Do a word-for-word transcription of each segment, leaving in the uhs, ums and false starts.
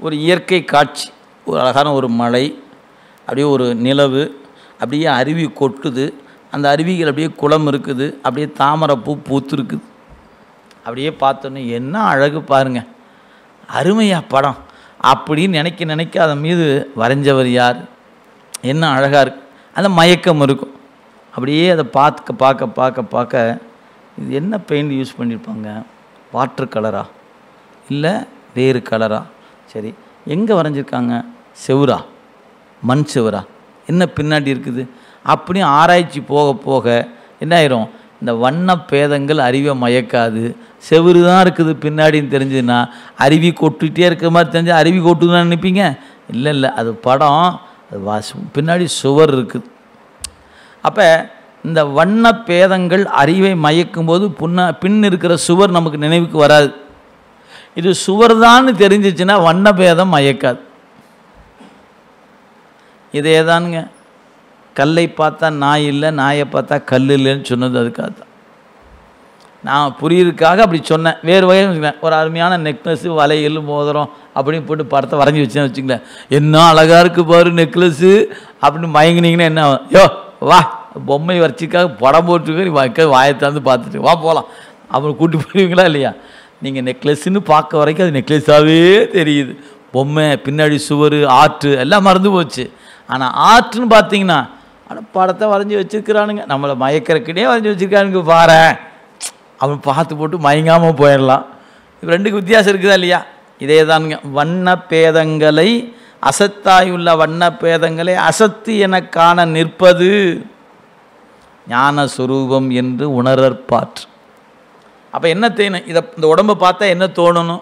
ஒரு இயற்கை காட்சி, ஒரு அழகான ஒரு மலை, அப்படியே ஒரு நிலவு, அப்படியே அருவி கொட்டுது, அந்த அருவிகள் அப்படியே குளம் இருக்குது, அப்படியே தாமரை பூ பூத்துருக்குது. அப்படியே பார்த்தோன்னே என்ன அழகு பாருங்கள், அருமையா படம் அப்படின்னு நினைக்க நினைக்க அதன் மீது வரைஞ்சவர் யார், என்ன அழகாக இருக்கு, அந்த மயக்கம் இருக்கும். அப்படியே அதை பார்க்க பார்க்க பார்க்க பார்க்க இது என்ன பெயிண்ட் யூஸ் பண்ணியிருப்பாங்க, வாட்டர் கலரா இல்லை வேறு கலரா, சரி எங்கே வரைஞ்சிருக்காங்க, செவுரா மண் செவரா, என்ன பின்னாடி இருக்குது அப்படி ஆராய்ச்சி போக போக என்ன ஆயிரும், இந்த வண்ண பேதங்கள் அறிவை மயக்காது, செவுரு தான் இருக்குது பின்னாடின்னு தெரிஞ்சுதுன்னா அருவி கொட்டுகிட்டே இருக்கிற மாதிரி தெரிஞ்சு அருவி கொட்டுதுன்னு நினைப்பீங்க. இல்லை இல்லை, அது படம், அது வாசு பின்னாடி சுவர் இருக்குது. அப்போ இந்த வண்ண பேதங்கள் அறிவை மயக்கும் போது புண்ண பின் இருக்கிற சுவர் நமக்கு நினைவுக்கு வராது. இது சுவர் தான் தெரிஞ்சிச்சுன்னா வண்ண பேதம் மயக்காது. இதே தானுங்க கல்லை பார்த்தா நாய் இல்லை, நாயை பார்த்தா கல் இல்லைன்னு சொன்னது அதுக்காக தான். நான் புரியுறதுக்காக அப்படி சொன்னேன். வேறு வகையில் வச்சுக்கலேன், ஒரு அருமையான நெக்லஸ்ஸு வளையல் மோதிரம் அப்படின்னு போட்டு படத்தை வரைஞ்சி வச்சேன்னு வச்சுங்களேன், என்ன அழகாக இருக்குது பாரு நெக்லஸ்ஸு அப்படின்னு மயங்கினீங்கன்னா என்ன, யோ வா பொம்மை வரைச்சிக்காக படம் போட்டுருக்க, நீ வைக்க வாயத்தாந்து பார்த்துட்டு வா போகலாம் அப்புறம் கூட்டி போயிருவீங்களா இல்லையா. நீங்கள் நெக்லஸ்ன்னு பார்க்க வரைக்கும் அது நெக்லஸாகவே தெரியுது, பொம்மை பின்னாடி சுவர் ஆற்று எல்லாம் மறந்து போச்சு. ஆனால் ஆற்றுன்னு பார்த்தீங்கன்னா ஆனால் படத்தை வரைஞ்சி வச்சுருக்கிறானுங்க, நம்மளை மயக்கிறக்கிட்டே வரைஞ்சி வச்சுருக்கானுங்க பாரு, அவன் பார்த்து போட்டு மயங்காமல் போயிடலாம். இப்போ ரெண்டுக்கு வித்தியாசம் இருக்குதா இல்லையா. இதே தானுங்க வண்ண பேதங்களை அசத்தாயுள்ள வண்ண பேதங்களை அசத்து என காண நிற்பது ஞான சுரூபம் என்று உணரற்பாற்று. அப்போ என்ன தேணும், இதை இந்த உடம்பை பார்த்தா என்ன தோணணும்,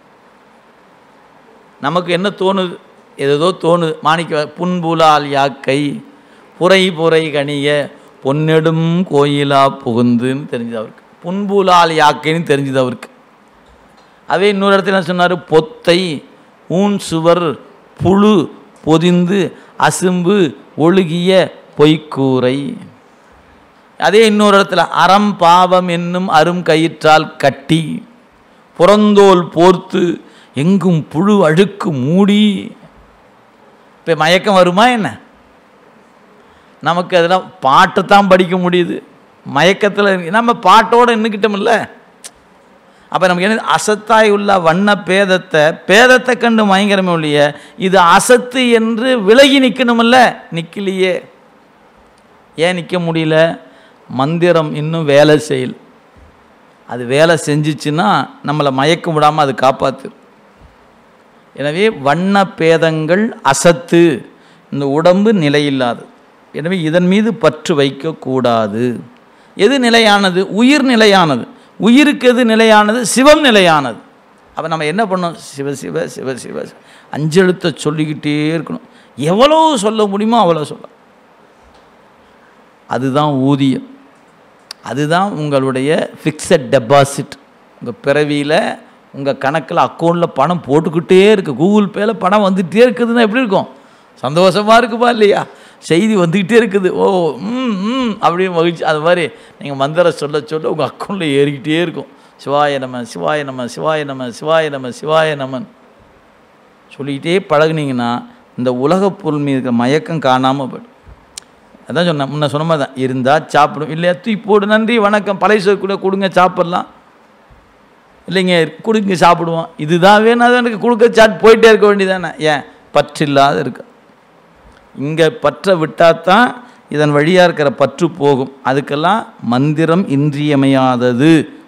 நமக்கு என்ன தோணுது, ஏதோ தோணுது. மாணிக்க புன்புலால் யாக்கை புரை புரை கணிய பொன்னெடும் கோயிலா புகுந்துன்னு தெரிஞ்சது அவருக்கு, புன்புலால் யாக்கைன்னு தெரிஞ்சது அவருக்கு. அதே இன்னொரு இடத்துல என்ன சொன்னார், பொத்தை ஊன் சுவர் புழு பொதிந்து அசும்பு ஒழுகிய பொய்க்கூரை. அதே இன்னொரு இடத்துல அறம் பாவம் என்னும் அரும் கயிற்றால் கட்டி புறந்தோல் போர்த்து எங்கும் புழு அழுக்கு மூடி. இப்போ மயக்கம் வருமா என்ன, நமக்கு அதெல்லாம் பாட்டு தான் படிக்க முடியுது, மயக்கத்தில் நம்ம பாட்டோடு நின்றுக்கிட்டோம்ல. அப்போ நமக்கு என்ன, அசத்தாய் உள்ள வண்ண பேதத்தை பேதத்தை கண்டு மயங்கரமே ஒழிய இது அசத்து என்று விலகி நிற்கணுமில்ல, நிற்கலையே. ஏன் நிற்க முடியல, மந்திரம் இன்னும் வேலை செய்யல. அது வேலை செஞ்சிச்சுன்னா நம்மளை மயக்கம் விடாமல் அது காப்பாற்று. எனவே வண்ண பேதங்கள் அசத்து, இந்த உடம்பு நிலையில்லாது. எனவே இதன் மீது பற்று வைக்கக்கூடாது. எது நிலையானது, உயிர் நிலையானது. உயிருக்கு எது நிலையானது, சிவம் நிலையானது. அப்போ நம்ம என்ன பண்ணோம், சிவ சிவ சிவ சிவ அஞ்செழுத்தை சொல்லிக்கிட்டே இருக்கணும். எவ்வளோ சொல்ல முடியுமோ அவ்வளோ சொல்ல. அதுதான் ஊதியம், அதுதான் உங்களுடைய ஃபிக்ஸட் டெபாசிட். உங்கள் பிறவியில் உங்கள் கணக்கில் அக்கௌண்ட்டில் பணம் போட்டுக்கிட்டே இருக்குது, கூகுள் பேயில் பணம் வந்துகிட்டே இருக்குதுன்னா எப்படி இருக்கும், சந்தோஷமாக இருக்குப்பா இல்லையா. செய்தி வந்துக்கிட்டே இருக்குது, ஓ ம் ம் அப்படின்னு மகிழ்ச்சி. அது மாதிரி நீங்கள் மந்திரம் சொல்ல சொல்ல உங்கள் அக்கௌண்ட்டில் ஏறிக்கிட்டே இருக்கும். சிவாய நம சிவாய நம சிவாய நம சிவாய நம சிவாய நமன் சொல்லிக்கிட்டே பழகுனீங்கன்னா இந்த உலகப் பொருள் மீது இருக்கிற மயக்கம் காணாமல் போய்டும். அதான் சொன்னேன், முன்ன சொன்ன மாதிரி தான், இருந்தால் சாப்பிடும், இல்லையா தூக்கி போடு, நன்றி வணக்கம் பழைய சொல் கூட கொடுங்க சாப்பிட்லாம், இல்லைங்க கொடுங்க சாப்பிடுவோம், இதுதான் வேணும் அது எனக்கு கொடுக்க சாட் போயிட்டே இருக்க வேண்டியதானே. ஏன் பற்றில்லாத இருக்கு. இங்கே பற்ற விட்டால் தான் இதன் வழியாக இருக்கிற பற்று போகும். அதுக்கெல்லாம் மந்திரம் இன்றியமையாதது.